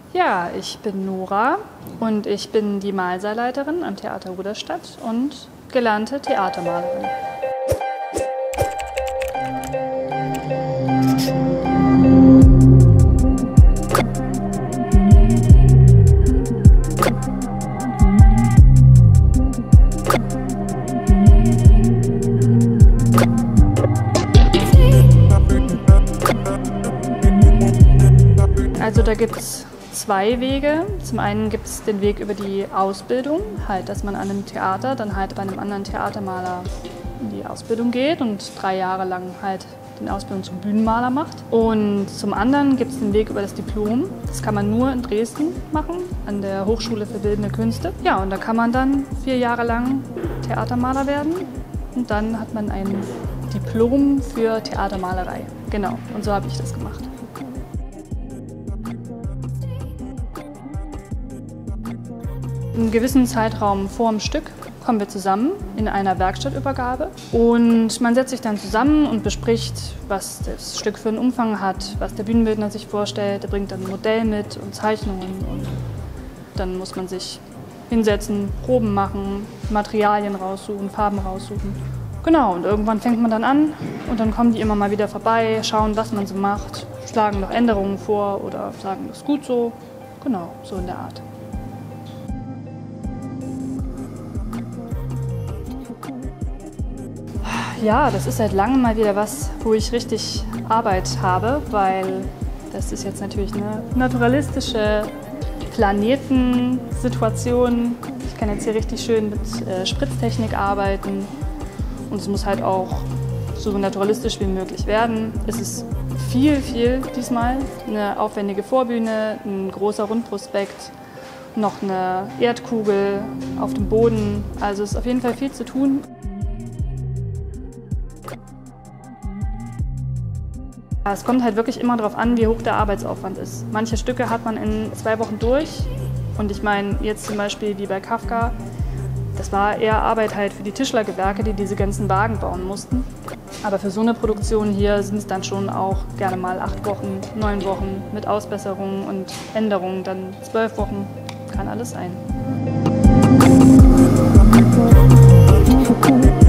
Ja, ich bin Nora und ich bin die Malsaalleiterin am Theater Rudolstadt und gelernte Theatermalerin. Also da gibt es zwei Wege. Zum einen gibt es den Weg über die Ausbildung, halt, dass man an einem Theater dann halt bei einem anderen Theatermaler in die Ausbildung geht und 3 Jahre lang halt die Ausbildung zum Bühnenmaler macht. Und zum anderen gibt es den Weg über das Diplom. Das kann man nur in Dresden machen, an der Hochschule für Bildende Künste. Ja, und da kann man dann 4 Jahre lang Theatermaler werden und dann hat man ein Diplom für Theatermalerei. Genau, und so habe ich das gemacht. Einen gewissen Zeitraum vor dem Stück kommen wir zusammen in einer Werkstattübergabe und man setzt sich dann zusammen und bespricht, was das Stück für einen Umfang hat, was der Bühnenbildner sich vorstellt. Er bringt dann ein Modell mit und Zeichnungen und dann muss man sich hinsetzen, Proben machen, Materialien raussuchen, Farben raussuchen. Genau, und irgendwann fängt man dann an und dann kommen die immer mal wieder vorbei, schauen, was man so macht, schlagen noch Änderungen vor oder sagen, das ist gut so. Genau, so in der Art. Ja, das ist seit langem mal wieder was, wo ich richtig Arbeit habe, weil das ist jetzt natürlich eine naturalistische Planetensituation. Ich kann jetzt hier richtig schön mit Spritztechnik arbeiten und es muss halt auch so naturalistisch wie möglich werden. Es ist viel diesmal, eine aufwendige Vorbühne, ein großer Rundprospekt, noch eine Erdkugel auf dem Boden, also es ist auf jeden Fall viel zu tun. Es kommt halt wirklich immer darauf an, wie hoch der Arbeitsaufwand ist. Manche Stücke hat man in 2 Wochen durch und ich meine jetzt zum Beispiel wie bei Kafka, das war eher Arbeit halt für die Tischlergewerke, die diese ganzen Wagen bauen mussten. Aber für so eine Produktion hier sind es dann schon auch gerne mal 8 Wochen, 9 Wochen mit Ausbesserungen und Änderungen, dann 12 Wochen, kann alles sein.